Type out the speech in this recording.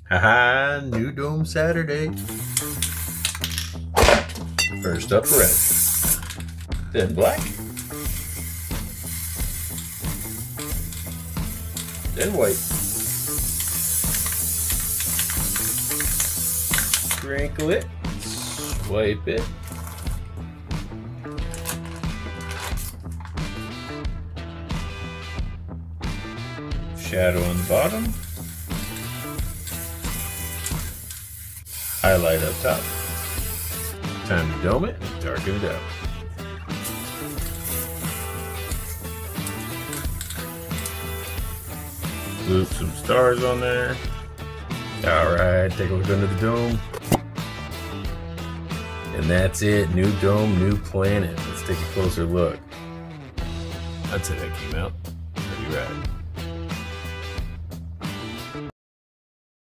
Haha, new dome Saturday. First up red, then black, then white. Sprinkle it, swipe it. Shadow on the bottom. Highlight up top. Time to dome it and darken it up. Loop some stars on there. Alright, take a look under the dome. And that's it. New dome, new planet. Let's take a closer look. I'd say that came out